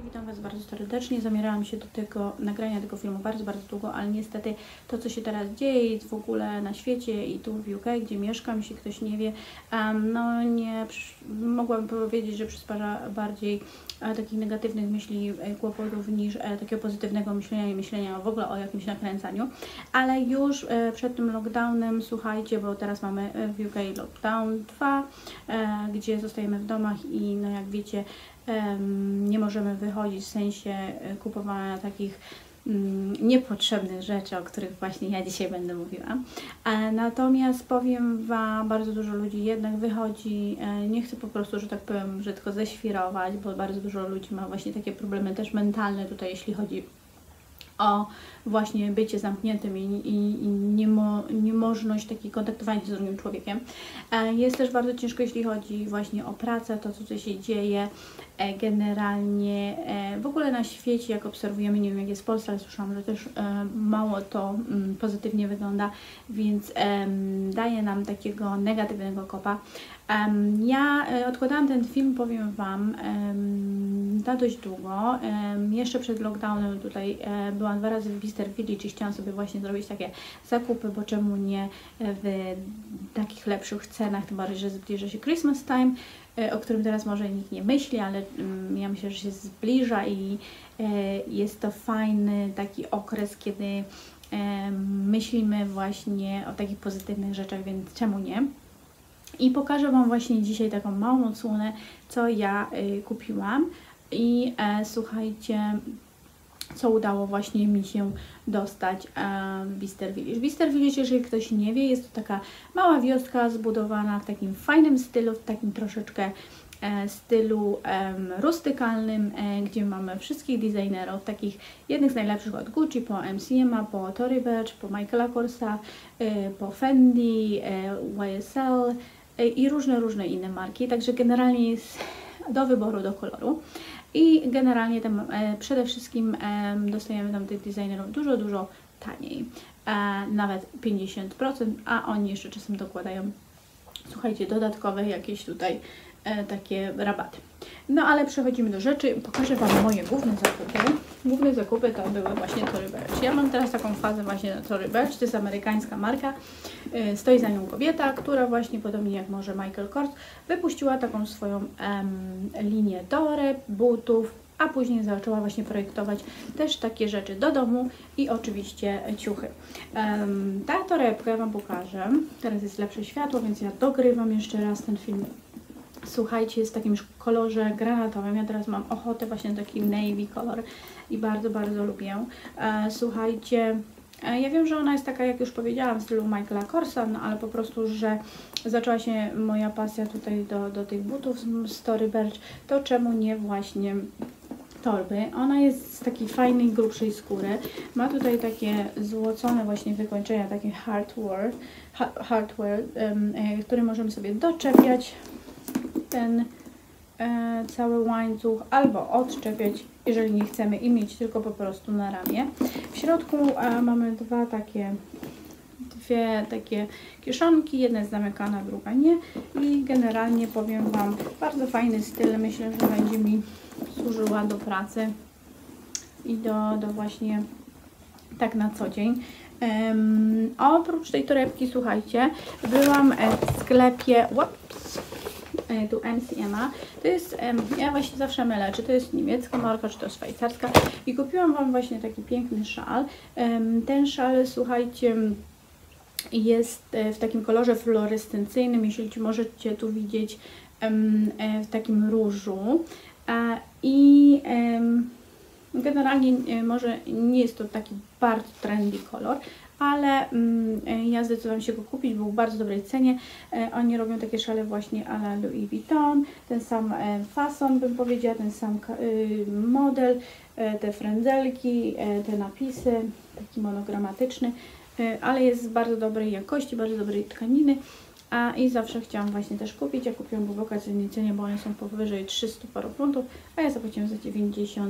Witam Was bardzo serdecznie. Zamierałam się do nagrania tego filmu bardzo długo, ale niestety to, co się teraz dzieje w ogóle na świecie i tu w UK, gdzie mieszkam, jeśli ktoś nie wie, no nie mogłabym powiedzieć, że przysparza bardziej takich negatywnych myśli, kłopotów niż takiego pozytywnego myślenia i myślenia w ogóle o jakimś nakręcaniu. Ale już przed tym lockdownem, słuchajcie, bo teraz mamy w UK lockdown 2, gdzie zostajemy w domach i no jak wiecie, nie możemy wychodzić w sensie kupowania takich niepotrzebnych rzeczy, o których właśnie ja dzisiaj będę mówiła. Natomiast powiem Wam, bardzo dużo ludzi jednak wychodzi, nie chcę po prostu, że tak powiem, brzydko ześwirować, bo bardzo dużo ludzi ma właśnie takie problemy też mentalne tutaj, jeśli chodzi o właśnie bycie zamkniętym i niemożność takiej kontaktowania się z drugim człowiekiem. Jest też bardzo ciężko, jeśli chodzi właśnie o pracę, to co się dzieje generalnie w ogóle na świecie, jak obserwujemy, nie wiem jak jest w Polsce, ale słyszałam, że też mało to pozytywnie wygląda, więc daje nam takiego negatywnego kopa. Ja odkładałam ten film, powiem Wam, na dość długo. Jeszcze przed lockdownem tutaj byłam 2 razy w Bister Village i chciałam sobie właśnie zrobić takie zakupy, bo czemu nie w takich lepszych cenach, tym bardziej, że zbliża się Christmas time, o którym teraz może nikt nie myśli, ale ja myślę, że się zbliża i jest to fajny taki okres, kiedy myślimy właśnie o takich pozytywnych rzeczach, więc czemu nie? I pokażę Wam właśnie dzisiaj taką małą odsłonę, co ja kupiłam i słuchajcie, co udało właśnie mi się dostać w Bister Village. Bister Village, jeżeli ktoś nie wie, jest to taka mała wioska zbudowana w takim fajnym stylu, w takim troszeczkę stylu rustykalnym, gdzie mamy wszystkich designerów, takich jednych z najlepszych od Gucci, po MCM'a, po Tory Burch, po Michaela Korsa, po Fendi, YSL i różne inne marki, także generalnie jest do wyboru, do koloru. I generalnie tam przede wszystkim dostajemy tam tych designerów dużo taniej, nawet 50%, a oni jeszcze czasem dokładają, słuchajcie, dodatkowe jakieś tutaj takie rabaty. No ale przechodzimy do rzeczy. Pokażę Wam moje główne zakupy. Główne zakupy to były właśnie Tory Burch. Ja mam teraz taką fazę właśnie na Tory Burch. To jest amerykańska marka. Stoi za nią kobieta, która właśnie podobnie jak może Michael Kors wypuściła taką swoją linię toreb, butów, a później zaczęła właśnie projektować też takie rzeczy do domu i oczywiście ciuchy. Ta torebka ja Wam pokażę. Teraz jest lepsze światło, więc ja dogrywam jeszcze raz ten film. Słuchajcie, jest w takim kolorze granatowym. Ja teraz mam ochotę właśnie na taki navy kolor i bardzo lubię. Słuchajcie, ja wiem, że ona jest taka, jak już powiedziałam, w stylu Michaela Korsa, no ale po prostu, że zaczęła się moja pasja tutaj do tych butów z Tory Burch, to czemu nie właśnie torby. Ona jest z takiej fajnej, grubszej skóry. Ma tutaj takie złocone właśnie wykończenia, takie hardware, który możemy sobie doczepiać ten cały łańcuch albo odczepiać, jeżeli nie chcemy i mieć tylko po prostu na ramię. W środku mamy dwie takie kieszonki, jedna jest zamykana, druga nie i generalnie powiem Wam, bardzo fajny styl, myślę, że będzie mi służyła do pracy i do właśnie tak na co dzień. Oprócz tej torebki, słuchajcie, byłam w sklepie tu MCM'a. To jest, ja właśnie zawsze mylę, czy to jest niemiecka marka, czy to szwajcarska i kupiłam Wam właśnie taki piękny szal. Ten szal, słuchajcie, jest w takim kolorze fluorescencyjnym, jeśli możecie tu widzieć, w takim różu i generalnie może nie jest to taki bardzo trendy kolor, ale ja zdecydowałam się go kupić, był w bardzo dobrej cenie. Oni robią takie szale właśnie a la Louis Vuitton, ten sam fason bym powiedziała, ten sam model, te frędzelki, te napisy, taki monogramatyczny, ale jest z bardzo dobrej jakości, bardzo dobrej tkaniny. I zawsze chciałam właśnie też kupić. Ja kupiłam w wakacyjnej cenie, bo one są powyżej 300 paru funtów, a ja zapłaciłam za 99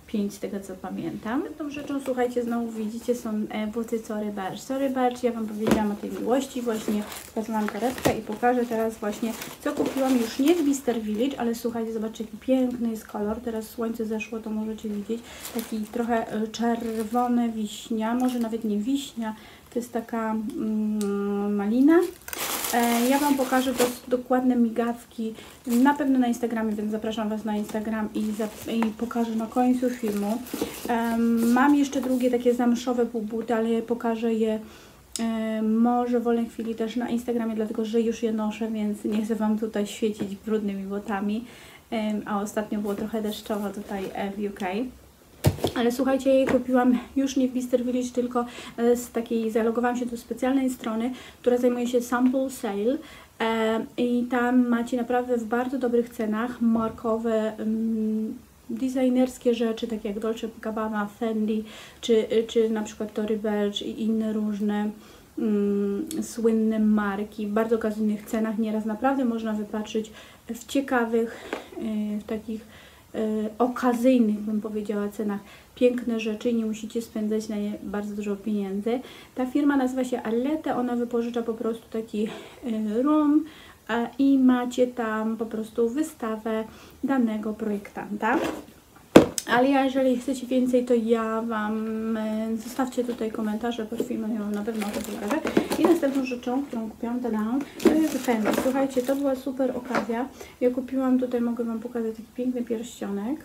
5 z tego co pamiętam. Tą rzeczą, słuchajcie, znowu widzicie, są buty Tory Burch. Tory Burch, ja Wam powiedziałam o tej miłości, właśnie pokazałam torebkę i pokażę teraz właśnie, co kupiłam już nie w Bicester Village, ale słuchajcie, zobaczcie, jaki piękny jest kolor. Teraz słońce zeszło, to możecie widzieć. Taki trochę czerwony wiśnia, może nawet nie wiśnia, to jest taka malina. Ja Wam pokażę dokładne migawki, na pewno na Instagramie, więc zapraszam Was na Instagram i pokażę na końcu filmu. Mam jeszcze drugie takie zamszowe półbuty, ale pokażę je może w wolnej chwili też na Instagramie, dlatego że już je noszę, więc nie chcę Wam tutaj świecić brudnymi butami. A ostatnio było trochę deszczowo tutaj w UK. Ale słuchajcie, ja je kupiłam już nie w Bicester Village, tylko z takiej, zalogowałam się do specjalnej strony, która zajmuje się Sample Sale i tam macie naprawdę w bardzo dobrych cenach markowe, designerskie rzeczy, takie jak Dolce & Gabbana, Fendi, czy na przykład Tory Burch i inne różne słynne marki w bardzo okazyjnych cenach. Nieraz naprawdę można wypatrzyć w ciekawych, w takich okazyjnych, bym powiedziała, cenach piękne rzeczy i nie musicie spędzać na nie bardzo dużo pieniędzy. Ta firma nazywa się Arlette, ona wypożycza po prostu taki room i macie tam po prostu wystawę danego projektanta. Ale jeżeli chcecie więcej, to ja Wam zostawcie tutaj komentarze pod filmem, ja Wam na pewno o to pokażę. I następną rzeczą, którą kupiłam, to jest Fendi. Słuchajcie, to była super okazja. Ja kupiłam tutaj, mogę Wam pokazać taki piękny pierścionek.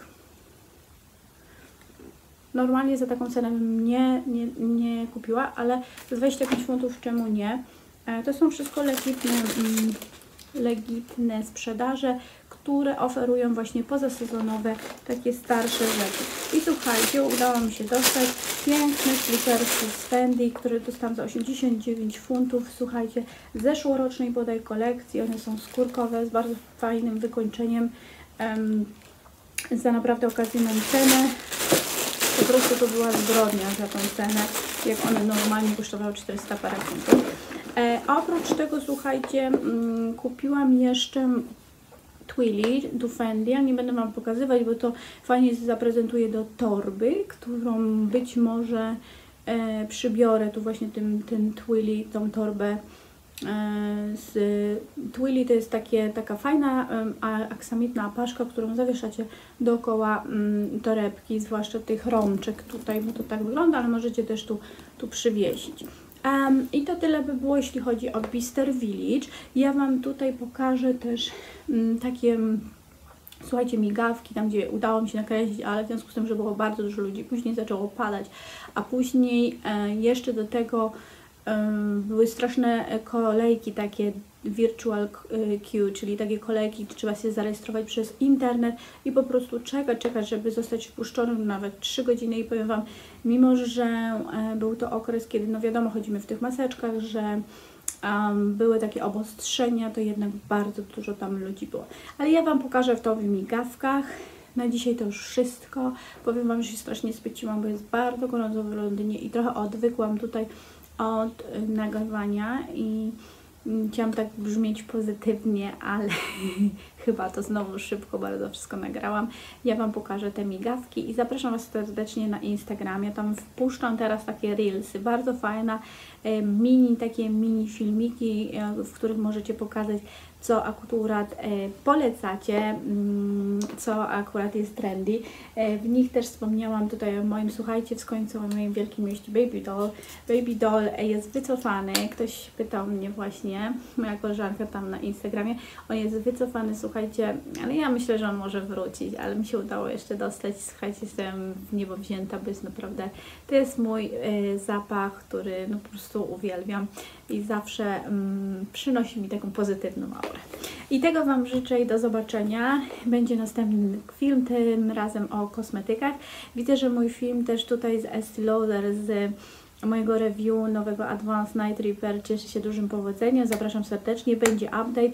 Normalnie za taką cenę bym nie kupiła, ale za 25 funtów czemu nie? To są wszystko legitne sprzedaże, które oferują właśnie pozasezonowe, takie starsze rzeczy. I słuchajcie, udało mi się dostać piękne slipersy z Fendi, które dostałam za 89 funtów. Słuchajcie, z zeszłorocznej bodaj kolekcji, one są skórkowe, z bardzo fajnym wykończeniem, za naprawdę okazyjną cenę. Po prostu to była zbrodnia za tą cenę, jak one normalnie kosztowały 400 parę funtów. A oprócz tego, słuchajcie, kupiłam jeszcze Twilly do Fendi, ale nie będę Wam pokazywać, bo to fajnie zaprezentuję do torby, którą być może przybiorę tu właśnie tym Twilly, tą torbę z Twilly. To jest taka fajna aksamitna apaszka, którą zawieszacie dookoła torebki, zwłaszcza tych rączek tutaj, bo to tak wygląda, ale możecie też tu przywiesić. I to tyle by było, jeśli chodzi o Bicester Village. Ja Wam tutaj pokażę też takie, słuchajcie, migawki, tam gdzie udało mi się nakręcić, ale w związku z tym, że było bardzo dużo ludzi, później zaczęło padać, a później jeszcze do tego były straszne kolejki, takie virtual queue, czyli takie kolejki, gdzie trzeba się zarejestrować przez internet i po prostu czekać, żeby zostać wpuszczonym nawet 3 godziny. I powiem Wam, mimo że był to okres, kiedy no wiadomo, chodzimy w tych maseczkach, że były takie obostrzenia, to jednak bardzo dużo tam ludzi było. Ale ja Wam pokażę to w migawkach. Na dzisiaj to już wszystko. Powiem Wam, że się strasznie spyciłam, bo jest bardzo gorąco w Londynie i trochę odwykłam tutaj od nagrywania i chciałam tak brzmieć pozytywnie, ale chyba to znowu szybko bardzo wszystko nagrałam. Ja Wam pokażę te migawki i zapraszam Was serdecznie na Instagramie. Tam wpuszczam teraz takie reelsy, bardzo fajne, takie mini filmiki, w których możecie pokazać, co akurat polecacie, co akurat jest trendy. W nich też wspomniałam tutaj o moim, słuchajcie, w końcu o moim wielkim mieście Baby Doll. Baby Doll jest wycofany. Ktoś pytał mnie właśnie, moja koleżanka tam na Instagramie, on jest wycofany, słuchajcie, ale ja myślę, że on może wrócić, ale mi się udało jeszcze dostać. Słuchajcie, jestem w niebo wzięta, bo jest naprawdę, to jest mój zapach, który no po prostu uwielbiam i zawsze przynosi mi taką pozytywną aurę. I tego Wam życzę i do zobaczenia. Będzie następny film, tym razem o kosmetykach. Widzę, że mój film też tutaj z Estee Lauder, z mojego review nowego Advanced Night Repair cieszy się dużym powodzeniem. Zapraszam serdecznie. Będzie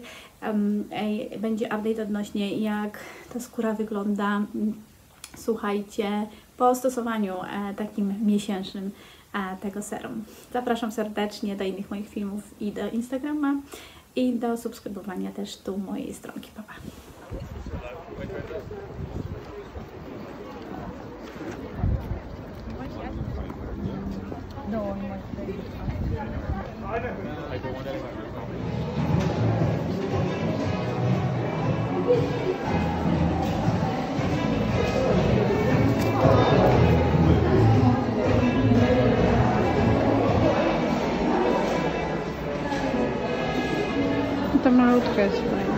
update odnośnie jak ta skóra wygląda, słuchajcie, po stosowaniu takim miesięcznym tego serum. Zapraszam serdecznie do innych moich filmów i do Instagrama i do subskrybowania też tu mojej stronki. Pa, pa. doon Ta malutka jest fajna.